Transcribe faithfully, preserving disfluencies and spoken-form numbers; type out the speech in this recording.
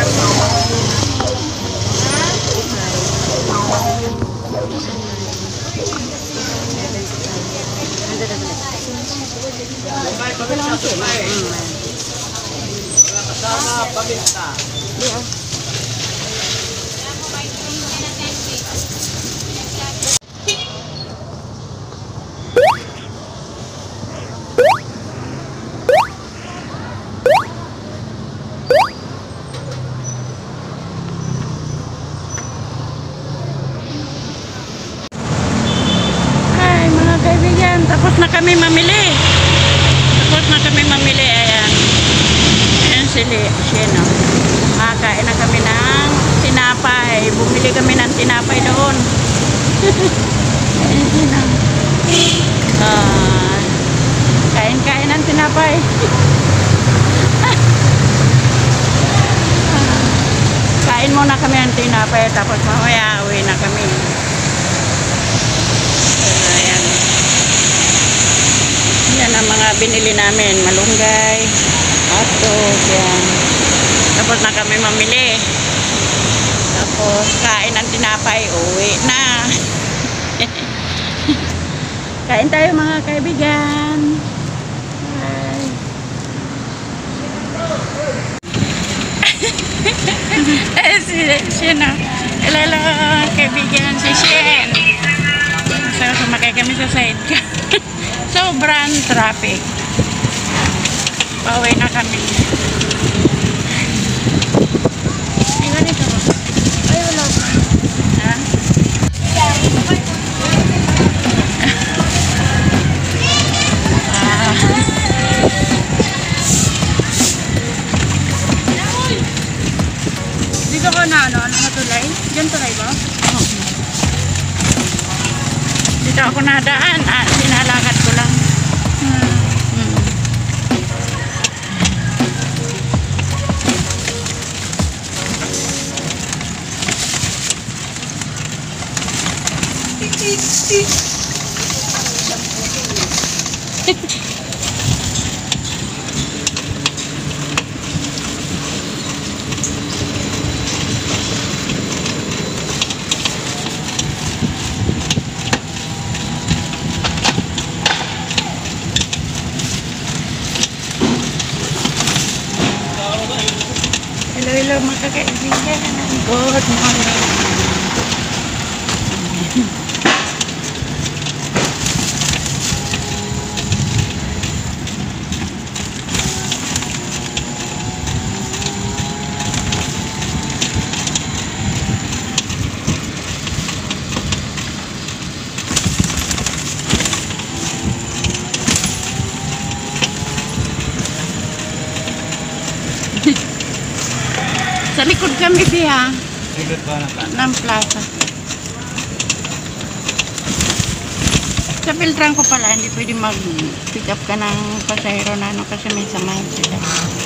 Kasama paminta. Hi mga kaibigan, tapos na kami mamili. Tapos na kami mamili, ayan. Ayan si Siena. Kakain na kami ng tinapay. Bumili kami ng tinapay doon. Ayan Siena. Ah, kain-kain ng tinapay. Kain muna kami ng tinapay, tapos mamaya uwi na kami. Ayan. Yan ang mga binili namin. Malunggay, hotdog, yan. Tapos na kami mamili. Tapos kain ng tinapay, uwi na. Kain tayo mga kaibigan. Bye. Eh, si Shen, kilala ko kaibigan si Shen. So, sumakay kami sa sidecar. Sobrang traffic. Pauwi na kami. Ay, ganito. Ay, wala pa. Ha? Ah. Dito ko na ano, ano tulay? Diyan tulay ba? Oo. Dito ako nadaan. Ah, sinalakad ko lang. Hmm. Hmm. Hello, hello mga kaibigan. Good morning. Sa likod kami diha. Likod ba na ka? Ng plaza. Sa filtran ko pala, hindi pwede mag-pick up ka ng pasahero na ano kasi may samahan sila.